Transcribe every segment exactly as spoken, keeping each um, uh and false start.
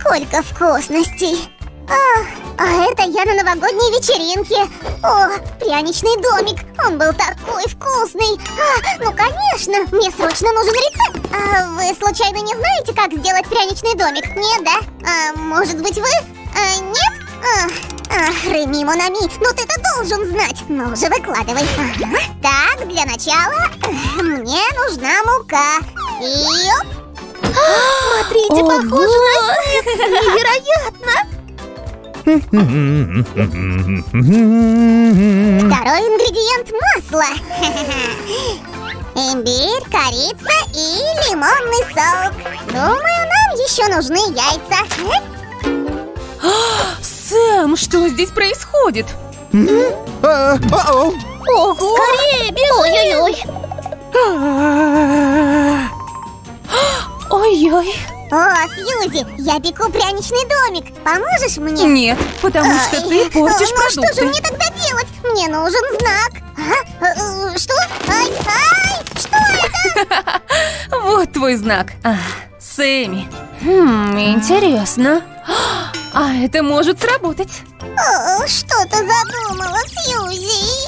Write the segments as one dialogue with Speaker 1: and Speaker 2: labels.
Speaker 1: сколько вкусностей! А, а это я на новогодней вечеринке. О, пряничный домик. Он был такой вкусный. А, ну конечно, мне срочно нужен рецепт. А вы случайно не знаете, как сделать пряничный домик? Нет, да? А, может быть, вы? А, нет? Ах, ах, Реми Монами, ну ты-то должен знать. Ну же, выкладывай. Ага. Так, для начала мне нужна мука. И оп. Смотрите,
Speaker 2: Ого!
Speaker 1: похоже на снег. Невероятно. Второй ингредиент – масло. Имбирь, корица и лимонный сок. Думаю, нам еще нужны яйца.
Speaker 2: Сэм, что здесь происходит?
Speaker 1: Ого! Скорее, бегом!
Speaker 2: Ой-ой. Ой-ой.
Speaker 1: О, Сьюзи, я пеку пряничный домик. Поможешь мне?
Speaker 2: Нет, потому что ты портишь
Speaker 1: ну,
Speaker 2: продукты.
Speaker 1: что же мне тогда делать? Мне нужен знак. А? Э, Что? Ай, ай, что это?
Speaker 2: Вот твой знак. А, Сэмми. Хм, интересно. А это может сработать.
Speaker 1: О, что ты задумала, Сьюзи?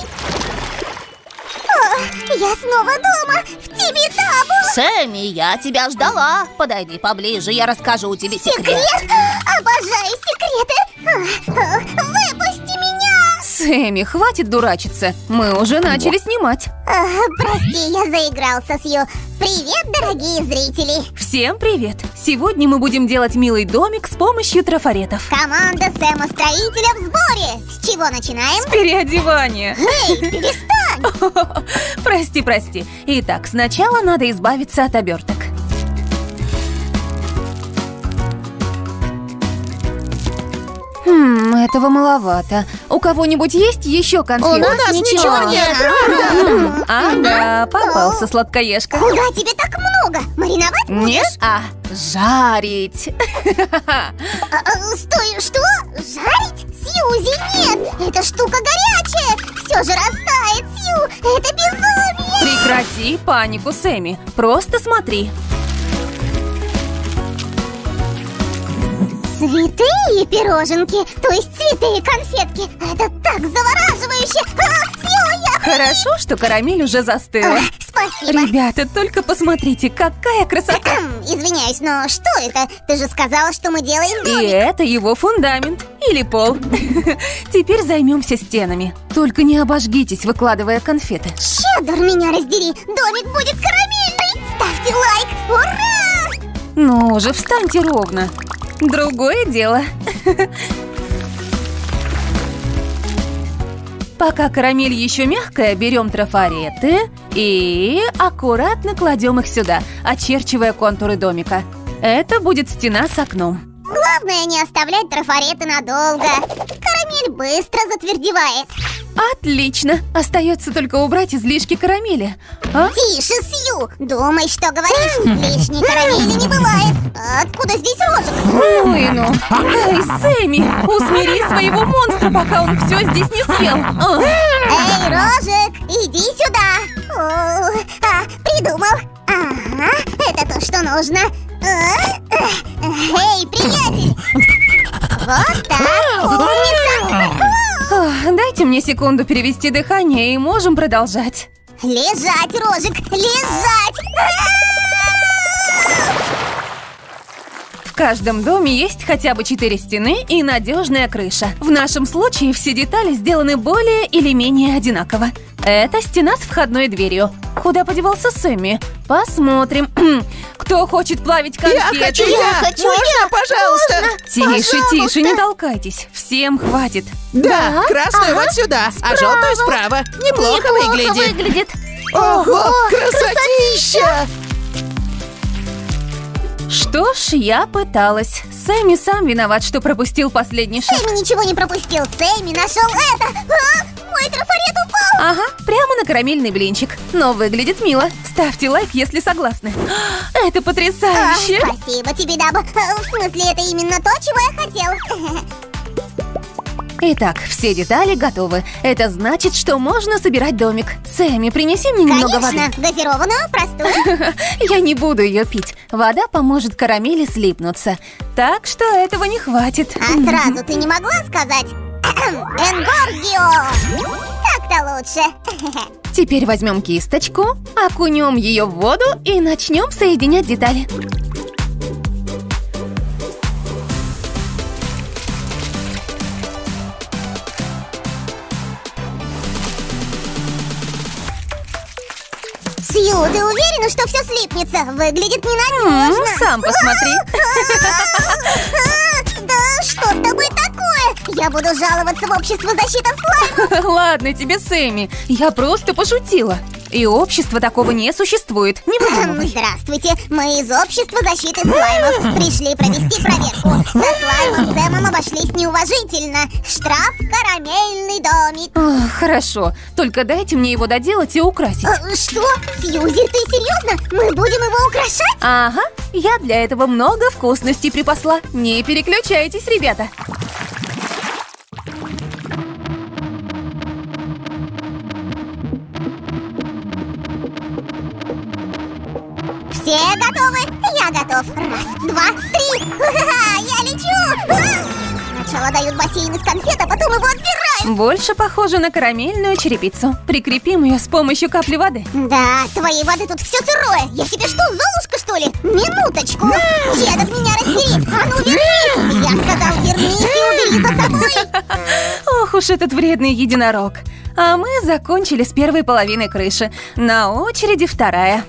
Speaker 1: О, я снова дома, в Тибидабу.
Speaker 3: Сэмми, я тебя ждала. Подойди поближе, я расскажу тебе секрет.
Speaker 1: Секрет? Обожаю секреты. А, а, Выпусти меня.
Speaker 2: Сэмми, хватит дурачиться. Мы уже начали снимать.
Speaker 1: А, Прости, я заигрался, Сью. Привет, дорогие зрители.
Speaker 2: Всем привет! Сегодня мы будем делать милый домик с помощью трафаретов.
Speaker 1: Команда Сэма Строителя в сборе. С чего начинаем?
Speaker 2: Переодевание.
Speaker 1: Эй, перестань.
Speaker 2: Прости, прости. Итак, сначала надо избавиться от оберток. Хм, этого маловато. У кого-нибудь есть еще конфеты?
Speaker 3: У нас ничего нет,
Speaker 2: М, Ага, попался сладкоежка.
Speaker 1: Куда тебе так много? Мариновать будешь?
Speaker 2: Нет? А, жарить.
Speaker 1: А, а, Стой, что? Жарить? Сьюзи, нет! Эта штука горячая! Все же растает, Сью! Это безумие!
Speaker 2: Прекрати панику, Сэмми. Просто смотри.
Speaker 1: Святые пироженки, то есть цветы и конфетки. Это так завораживающе! А, Сью, я...
Speaker 2: Хорошо, что карамель уже застыла.
Speaker 1: А, Спасибо.
Speaker 2: Ребята, только посмотрите, какая красота!
Speaker 1: Извиняюсь, но что это? Ты же сказала, что мы делаем
Speaker 2: И
Speaker 1: домик.
Speaker 2: это его фундамент. Или пол. Теперь займемся стенами. Только не обожгитесь, выкладывая конфеты.
Speaker 1: Чеддер, меня раздери! Домик будет карамельный! Ставьте лайк! Ура!
Speaker 2: Ну уже встаньте ровно. Другое дело. Пока карамель еще мягкая, берем трафареты и аккуратно кладем их сюда, очерчивая контуры домика. Это будет стена с окном.
Speaker 1: Главное не оставлять трафареты надолго. Карамель быстро затвердевает.
Speaker 2: Отлично! Остается только убрать излишки карамели. А?
Speaker 1: Тише, Сью! Думай, что говоришь. Лишней карамели не бывает. Откуда здесь рожек?
Speaker 2: Ну и ну. Эй, Сэмми, усмири своего монстра, пока он все здесь не съел. А.
Speaker 1: Эй, рожек, иди сюда. О, а, придумал. Ага, это то, что нужно. А, Эй, приятель! Вот так, умница!
Speaker 2: Ох, дайте мне секунду перевести дыхание, и можем продолжать.
Speaker 1: Лежать, рожек, лежать!
Speaker 2: В каждом доме есть хотя бы четыре стены и надежная крыша. В нашем случае все детали сделаны более или менее одинаково. Это стена с входной дверью. Куда подевался Сэмми? Посмотрим. Кто хочет плавить конфеты?
Speaker 3: Я хочу, я хочу, Можно, пожалуйста?
Speaker 2: Тише, тише, не толкайтесь. Всем хватит.
Speaker 3: Да, красную вот сюда, а желтую справа. Неплохо, выглядит.
Speaker 1: выглядит.
Speaker 3: Ого, красотища!
Speaker 2: Что ж, я пыталась. Сэмми сам виноват, что пропустил последний шаг.
Speaker 1: Сэмми ничего не пропустил. Сэмми нашел это. А, мой трафарет упал.
Speaker 2: Ага, прямо на карамельный блинчик. Но выглядит мило. Ставьте лайк, если согласны. Это
Speaker 1: А,
Speaker 2: потрясающе!
Speaker 1: спасибо тебе, Даба. А, В смысле, это именно то, чего я хотела.
Speaker 2: Итак, все детали готовы. Это значит, что можно собирать домик. Сэмми, принеси мне немного воды.
Speaker 1: Конечно, газированную, простую.
Speaker 2: Я не буду ее пить. Вода поможет карамели слипнуться. Так что этого не хватит.
Speaker 1: А сразу ты не могла сказать Энгоргио? Так-то лучше.
Speaker 2: Теперь возьмем кисточку, окунем ее в воду и начнем соединять детали.
Speaker 1: Сью, ты уверена, что все слипнется? Выглядит ненадежно.
Speaker 2: М-м, сам посмотри.
Speaker 1: Да что с тобой такое? Я буду жаловаться в общество защиты слаймов.
Speaker 2: Ладно тебе, Сэмми, я просто пошутила. И общества такого не существует. Не выдумывай.
Speaker 1: Здравствуйте, мы из общества защиты слаймов. Пришли провести проверку. Со слаймом Сэмом обошлись неуважительно. Штраф — карамельный домик.
Speaker 2: Ах, хорошо, только дайте мне его доделать и украсить.
Speaker 1: А, что? Сьюзи, ты серьезно? Мы будем его украшать?
Speaker 2: Ага, я для этого много вкусностей припасла. Не переключайтесь, ребята.
Speaker 1: Все готовы? Я готов. Раз, два, три. Ха-ха-ха, я лечу. Сначала дают бассейн из конфет, а потом его отбирают.
Speaker 2: Больше похоже на карамельную черепицу. Прикрепим ее с помощью капли воды.
Speaker 1: Да, твоей воды тут все сырое. Я тебе что, Золушка, что ли? Минуточку. Дедов, меня раздери. А ну вернись. Я сказал, вернись и убери за собой.
Speaker 2: Ох уж этот вредный единорог. А мы закончили с первой половиной крыши. На очереди вторая.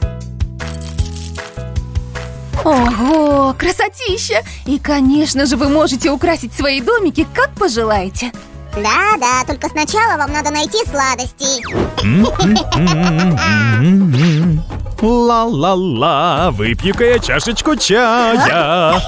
Speaker 2: Ого, красотища! И, конечно же, вы можете украсить свои домики, как пожелаете.
Speaker 1: Да-да, только сначала вам надо найти сладости.
Speaker 4: Ла-ла-ла, выпью-ка я чашечку чая.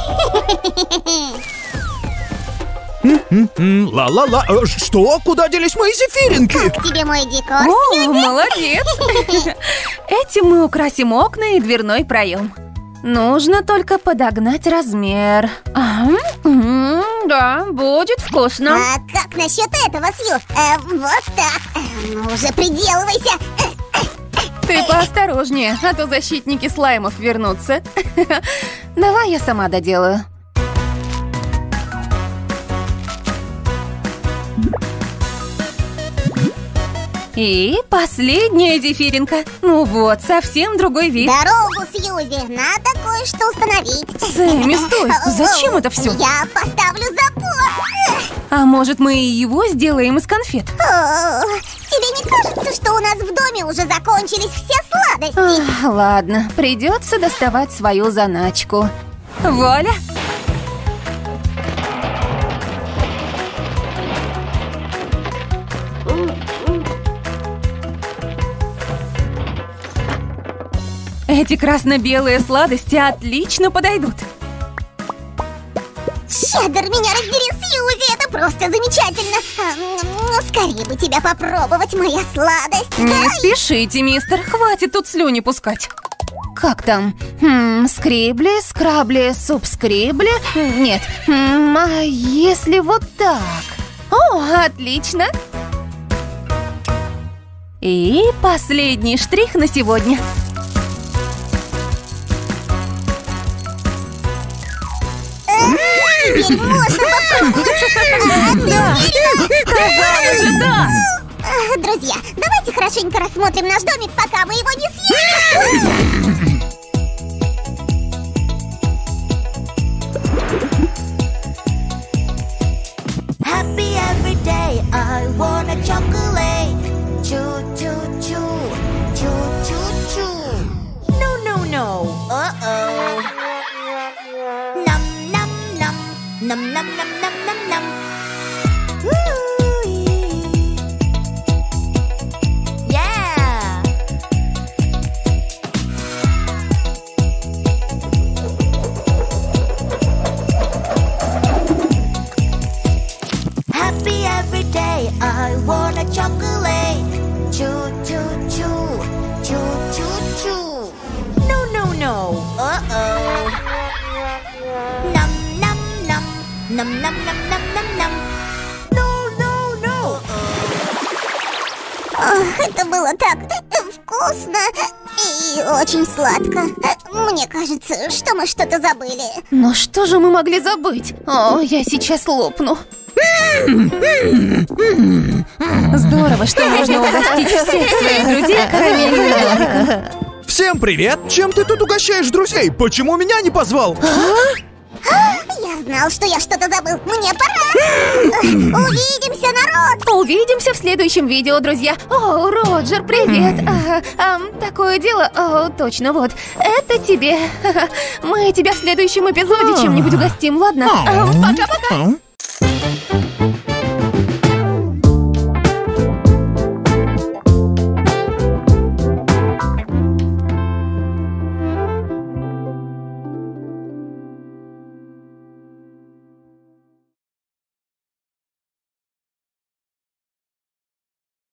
Speaker 4: Ла-ла-ла, что? Куда делись мои зефиринки?
Speaker 1: Как тебе мой декор,
Speaker 2: О,
Speaker 1: Сьюзи?
Speaker 2: молодец! Этим мы украсим окна и дверной проем. Нужно только подогнать размер. Ага, м, да, будет вкусно.
Speaker 1: А как насчет этого, Сью? Э, вот так. Э, ну уже приделывайся.
Speaker 2: Ты поосторожнее, а то защитники слаймов вернутся. Давай я сама доделаю. И последняя зефиринка. Ну вот, совсем другой вид.
Speaker 1: Дорогу, Сьюзи, надо кое-что установить.
Speaker 2: Сэмми, стой! Зачем это все?
Speaker 1: Я поставлю запор.
Speaker 2: А может, мы и его сделаем из конфет?
Speaker 1: О, тебе не кажется, что у нас в доме уже закончились все сладости?
Speaker 2: Ах, ладно, придется доставать свою заначку. Вуаля! Эти красно-белые сладости отлично подойдут.
Speaker 1: Чеддер, меня раздери, Сьюзи, это просто замечательно. А, скорее бы тебя попробовать, моя сладость.
Speaker 2: Не
Speaker 1: Ай!
Speaker 2: спешите, мистер, хватит тут слюни пускать. Как там? Хм, скребли, скрабли, суп-скребли? Нет, хм, а если вот так? О, отлично! И последний штрих на сегодня.
Speaker 1: Теперь можно попробовать.
Speaker 2: Да, сказала же, да!
Speaker 1: А, друзья, давайте хорошенько рассмотрим наш домик, пока мы его не съели.
Speaker 5: Happy every day, I want a chocolate. Choo choo choo, choo choo choo. No no no, uh oh. Num num num, num num num num num num. Ooh, yeah. Happy every day, I want a chocolate. Choo choo choo, choo choo choo. No no no, uh oh. Num num num, num num num num num num. No
Speaker 1: Ох, это было так вкусно и очень сладко. Мне кажется, что мы что-то забыли.
Speaker 2: Но что же мы могли забыть? О, я сейчас лопну. Здорово, что можно угостить всех своих друзей карамельным домиком.
Speaker 4: Всем привет! Чем ты тут угощаешь друзей? Почему меня не позвал?
Speaker 1: Я знал, что я что-то забыл. Мне пора. Увидимся, народ!
Speaker 2: Увидимся в следующем видео, друзья. О, Роджер, привет. А, а, такое дело. О, точно, вот. Это тебе. Мы тебя в следующем эпизоде чем-нибудь угостим, ладно? А, пока-пока.